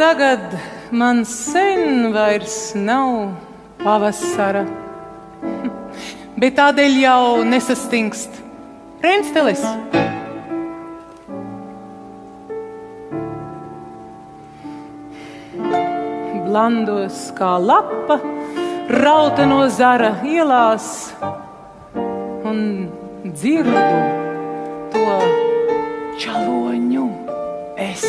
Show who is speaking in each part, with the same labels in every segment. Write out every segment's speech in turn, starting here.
Speaker 1: tagad man sen vairs nav pavasara, bet tādēļ jau nesastingst renstelis. Blandos kā lapa, rauta no zara ielās un dzirdu to čaloņu es.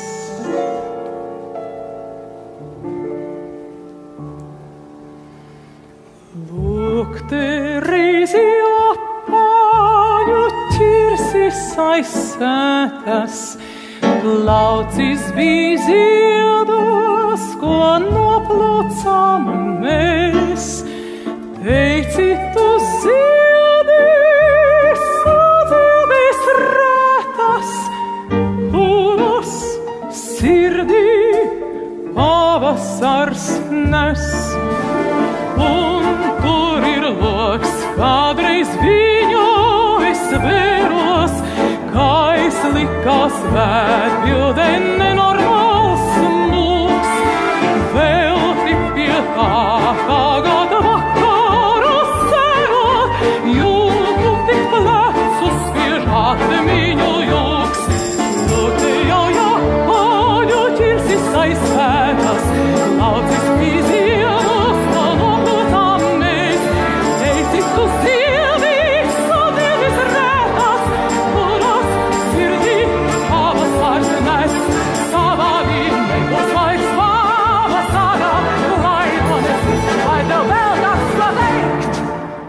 Speaker 1: Lūk, te reizi apāņu ķirsis aizsētas, laucis bija ziedos, ko noplūcām mēs. Teici, tu ziedīs, sadziedīs rētas, kuras sirdī pavasars nes. Un tur ir loks, kādreiz viņu es vēros, kā es likās vētbildē nenormāls mūks. Velti pie tā, kā gada vakaru sērot, jūtu tik plecu spiež atmiņu jūks. Lūk, te jau jāpāņu ķirsis aizsētas, laucis bija ziedos, ko noplūcām mēs. Teici, tu ziedīs, sadziedīs rētas, kuras sirdī pavasars nes. Savā vīnei būs vairs pavasara, lai to nesis, lai tev vēl nāks ko teikt.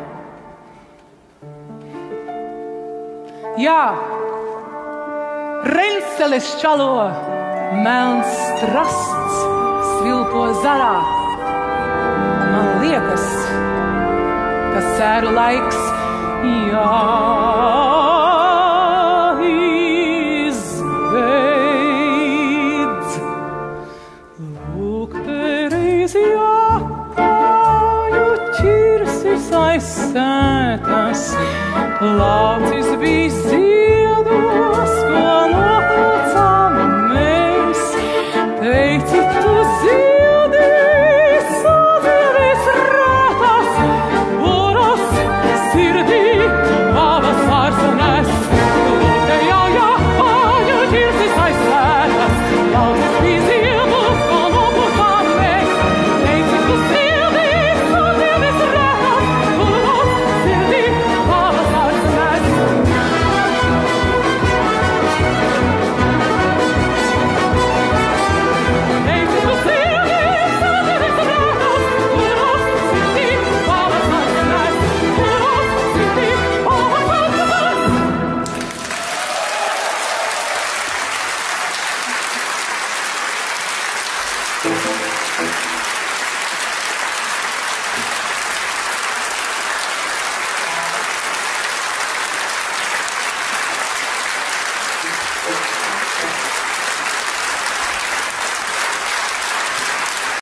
Speaker 1: Jā, renstelis čalo, melns strasts svilpo zarā. Man liekas, ka sēru laiks jāizbeidz. Lūk, te reizi apāņu ķirsis aizsētas, laucis bija ziedos, ko noplūcām mēs. Teici, tu ziedīs, sadziedīs rētas, kuras sirdī pavasars nes. Lūk, te jau jāpāņu ķirsis aizsētas, laucis bija ziedos, ko noplūcām mēs. Teici, tu ziedīs, sadziedīs rētas, kuras sirdī pavasars nes. Teici, tu ziedīs, sadziedīs rētas, kuras sirdī pavasars nes, kuras sirdī pavasars nes.